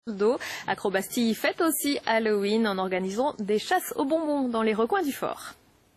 d'eau. Acrobastie fête aussi Halloween en organisant des chasses aux bonbons dans les recoins du fort.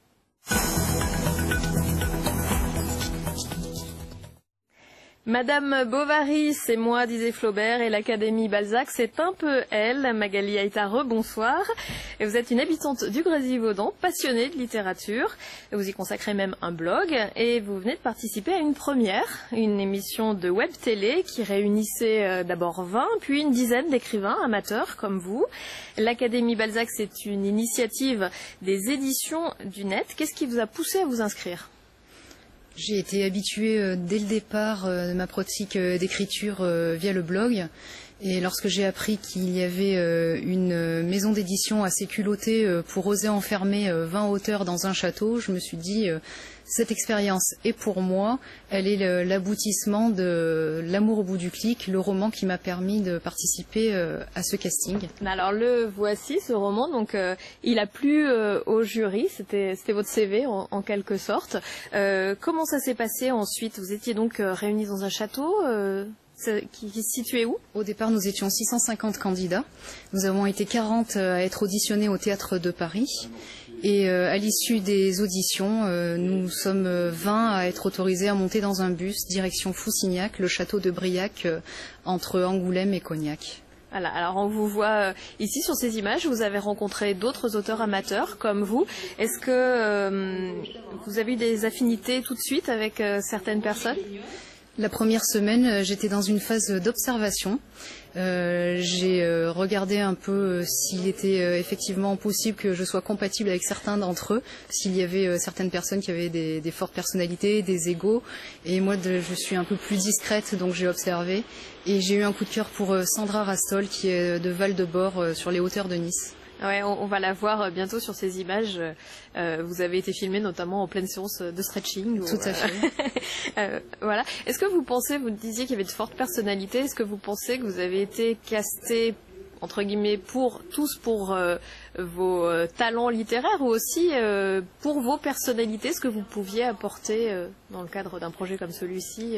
Madame Bovary, c'est moi, disait Flaubert, et l'Académie Balzac, c'est un peu elle. Magali Aïtare, bonsoir. Et vous êtes une habitante du Grésivaudan, passionnée de littérature. Vous y consacrez même un blog, et vous venez de participer à une première, une émission de web télé qui réunissait d'abord 20, puis une dizaine d'écrivains amateurs comme vous. L'Académie Balzac, c'est une initiative des éditions du Net. Qu'est-ce qui vous a poussé à vous inscrire ? J'ai été habituée dès le départ de ma pratique d'écriture via le blog. Et lorsque j'ai appris qu'il y avait une maison d'édition assez culottée pour oser enfermer 20 auteurs dans un château, je me suis dit, cette expérience est pour moi, elle est l'aboutissement de L'amour au bout du clic, le roman qui m'a permis de participer à ce casting. Alors le voici, ce roman, donc il a plu au jury, c'était votre CV en quelque sorte. Comment ça s'est passé ensuite? Vous étiez donc réunis dans un château qui se situait où? Au départ, nous étions 650 candidats. Nous avons été 40 à être auditionnés au Théâtre de Paris. Et à l'issue des auditions, nous sommes 20 à être autorisés à monter dans un bus direction Foussignac, le château de Briac, entre Angoulême et Cognac. Voilà, alors on vous voit ici sur ces images, vous avez rencontré d'autres auteurs amateurs comme vous. Est-ce que vous avez eu des affinités tout de suite avec certaines personnes ? La première semaine, j'étais dans une phase d'observation. J'ai regardé un peu s'il était effectivement possible que je sois compatible avec certains d'entre eux, s'il y avait certaines personnes qui avaient des fortes personnalités, des égos. Et moi, je suis un peu plus discrète, donc j'ai observé. Et j'ai eu un coup de cœur pour Sandra Rastol, qui est de Val-de-Bord, sur les hauteurs de Nice. Ouais, on va la voir bientôt sur ces images. Vous avez été filmé notamment en pleine séance de stretching. Tout à fait. Voilà. Est-ce que vous pensez, vous disiez qu'il y avait de fortes personnalités, est-ce que vous pensez que vous avez été casté, entre guillemets, tous pour vos talents littéraires ou aussi pour vos personnalités, ce que vous pouviez apporter dans le cadre d'un projet comme celui-ci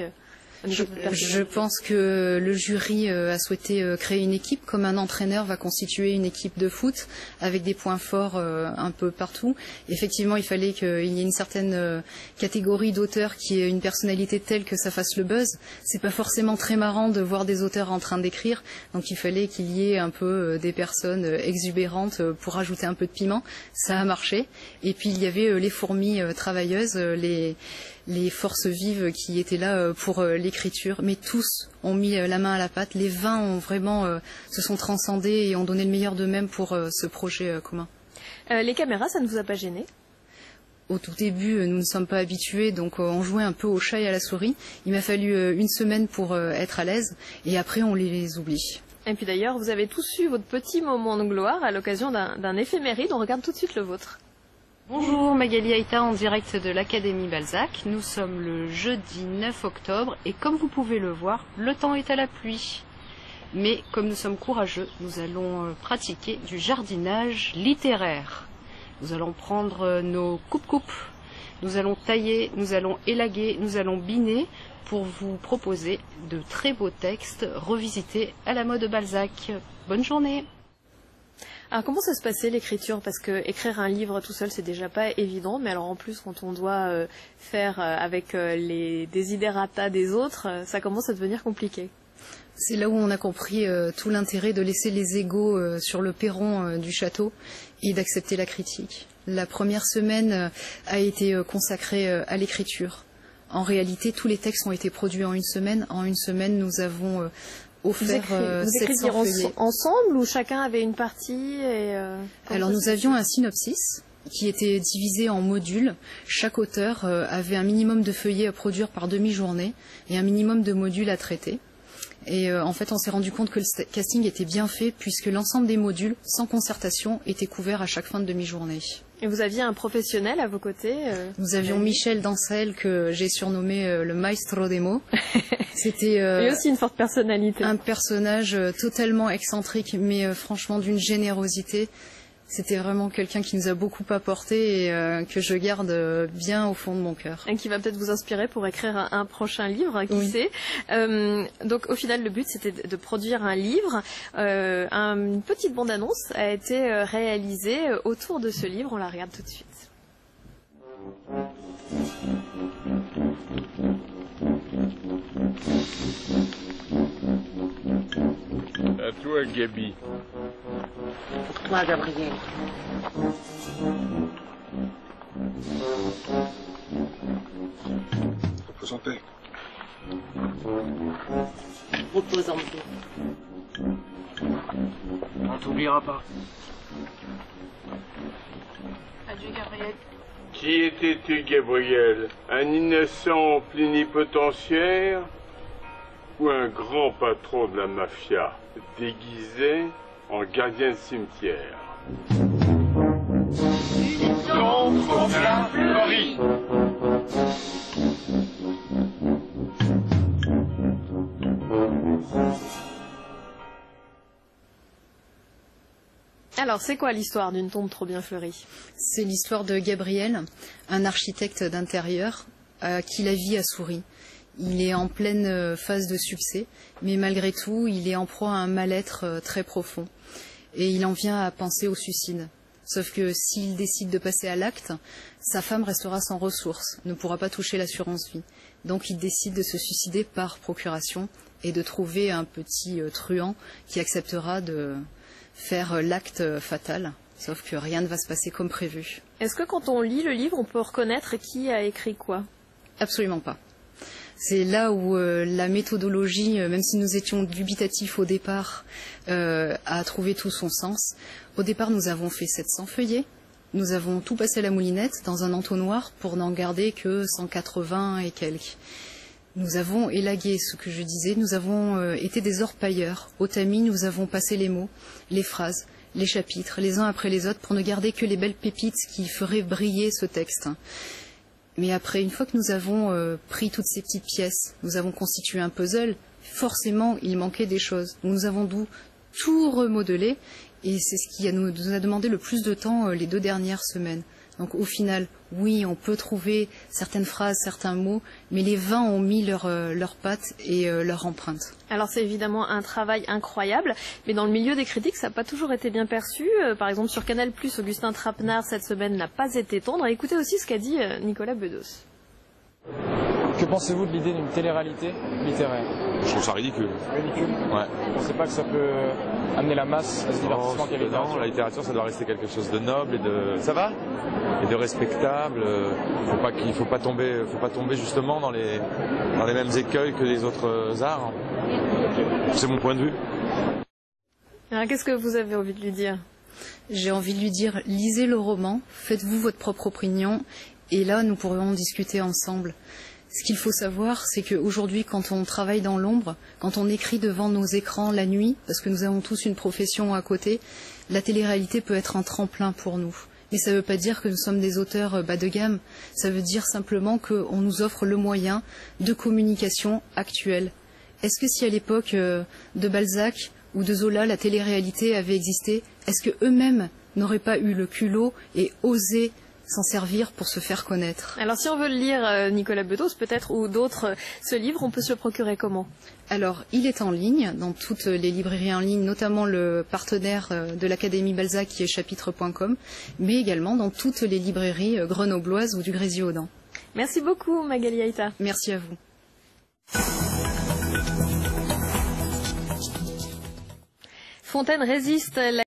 Je pense que le jury a souhaité créer une équipe, comme un entraîneur va constituer une équipe de foot, avec des points forts un peu partout. Effectivement, il fallait qu'il y ait une certaine catégorie d'auteurs qui ait une personnalité telle que ça fasse le buzz. C'est pas forcément très marrant de voir des auteurs en train d'écrire, donc il fallait qu'il y ait un peu des personnes exubérantes pour ajouter un peu de piment. Ça a marché. Et puis il y avait les fourmis travailleuses, les forces vives qui étaient là pour l'écriture, mais tous ont mis la main à la pâte. Les 20 ont vraiment se sont transcendés et ont donné le meilleur d'eux-mêmes pour ce projet commun. Les caméras, ça ne vous a pas gêné ? Au tout début, nous ne sommes pas habitués, donc on jouait un peu au chat et à la souris. Il m'a fallu une semaine pour être à l'aise, et après on les oublie. Et puis d'ailleurs, vous avez tous eu votre petit moment de gloire à l'occasion d'un éphéméride. On regarde tout de suite le vôtre. Bonjour, Magali Aïtare en direct de l'Académie Balzac. Nous sommes le jeudi 9 octobre et comme vous pouvez le voir, le temps est à la pluie. Mais comme nous sommes courageux, nous allons pratiquer du jardinage littéraire. Nous allons prendre nos coupes-coupes, nous allons tailler, nous allons élaguer, nous allons biner pour vous proposer de très beaux textes revisités à la mode Balzac. Bonne journée! Alors comment ça se passait l'écriture? Parce que écrire un livre tout seul c'est déjà pas évident, mais alors en plus quand on doit faire avec les desiderata des autres, ça commence à devenir compliqué. C'est là où on a compris tout l'intérêt de laisser les égos sur le perron du château et d'accepter la critique. La première semaine a été consacrée à l'écriture. En réalité, tous les textes ont été produits en une semaine. En une semaine, nous avons offert 700 feuillets. Ensemble ou chacun avait une partie Alors nous avions un synopsis qui était divisé en modules. Chaque auteur avait un minimum de feuillets à produire par demi-journée et un minimum de modules à traiter. Et en fait, on s'est rendu compte que le casting était bien fait puisque l'ensemble des modules, sans concertation, étaient couverts à chaque fin de demi-journée. Et vous aviez un professionnel à vos côtés Nous avions Michel Dancel, que j'ai surnommé le maestro des mots. C'était et aussi une forte personnalité. Un personnage totalement excentrique, mais franchement d'une générosité. C'était vraiment quelqu'un qui nous a beaucoup apporté et que je garde bien au fond de mon cœur. Et qui va peut-être vous inspirer pour écrire un prochain livre, qui oui. sait. Donc au final, le but c'était de produire un livre. Une petite bande-annonce a été réalisée autour de ce livre. On la regarde tout de suite. À toi, Gabi. Pour toi, Gabriel. Repose en paix. Repose en paix. On t'oubliera pas. Adieu, Gabriel. Qui étais-tu, Gabriel? Un innocent plénipotentiaire ou un grand patron de la mafia, déguisé en gardien de cimetière? Contre la Fleurie. Alors, c'est quoi l'histoire d'une tombe trop bien fleurie? C'est l'histoire de Gabriel, un architecte d'intérieur à qui la vie a souri. Il est en pleine phase de succès, mais malgré tout, il est en proie à un mal-être très profond. Et il en vient à penser au suicide. Sauf que s'il décide de passer à l'acte, sa femme restera sans ressources, ne pourra pas toucher l'assurance vie. Donc il décide de se suicider par procuration et de trouver un petit truand qui acceptera de faire l'acte fatal. Sauf que rien ne va se passer comme prévu. Est-ce que quand on lit le livre, on peut reconnaître qui a écrit quoi? Absolument pas. C'est là où la méthodologie, même si nous étions dubitatifs au départ, a trouvé tout son sens. Au départ, nous avons fait 700 feuillets. Nous avons tout passé à la moulinette dans un entonnoir pour n'en garder que 180 et quelques. Nous avons élagué ce que je disais. Nous avons été des orpailleurs. Au tamis, nous avons passé les mots, les phrases, les chapitres, les uns après les autres, pour ne garder que les belles pépites qui feraient briller ce texte. Mais après, une fois que nous avons pris toutes ces petites pièces, nous avons constitué un puzzle, forcément, il manquait des choses. Nous avons dû tout remodeler, et c'est ce qui nous a demandé le plus de temps les 2 dernières semaines. Donc au final, oui, on peut trouver certaines phrases, certains mots, mais les 20 ont mis leurs pattes et leur empreinte. Alors c'est évidemment un travail incroyable, mais dans le milieu des critiques, ça n'a pas toujours été bien perçu. Par exemple, sur Canal+, Augustin Trapenard, cette semaine, n'a pas été tendre. Écoutez aussi ce qu'a dit Nicolas Bedos. Que pensez-vous de l'idée d'une télé-réalité littéraire? Je trouve ça ridicule. Ridicule? Ouais. Vous ne pensez pas que ça peut amener la masse à ce divertissement qu'est la littérature? Non, la littérature, ça doit rester quelque chose de noble et de... Ça va? Et de respectable. Il faut pas tomber justement dans les mêmes écueils que les autres arts. C'est mon point de vue. Alors qu'est-ce que vous avez envie de lui dire? J'ai envie de lui dire, lisez le roman, faites-vous votre propre opinion, et là, nous pourrions discuter ensemble. Ce qu'il faut savoir, c'est qu'aujourd'hui, quand on travaille dans l'ombre, quand on écrit devant nos écrans la nuit, parce que nous avons tous une profession à côté, la télé-réalité peut être un tremplin pour nous. Mais ça ne veut pas dire que nous sommes des auteurs bas de gamme. Ça veut dire simplement qu'on nous offre le moyen de communication actuelle. Est-ce que si à l'époque de Balzac ou de Zola, la télé-réalité avait existé, est-ce qu'eux-mêmes n'auraient pas eu le culot et osé s'en servir pour se faire connaître? Alors si on veut le lire, Nicolas Bedos peut-être, ou d'autres, ce livre, on peut se le procurer comment? Alors, il est en ligne, dans toutes les librairies en ligne, notamment le partenaire de l'Académie Balzac qui est chapitre.com, mais également dans toutes les librairies grenobloises ou du Grésivaudan. Merci beaucoup, Magali Aïta. Merci à vous. Fontaine résiste.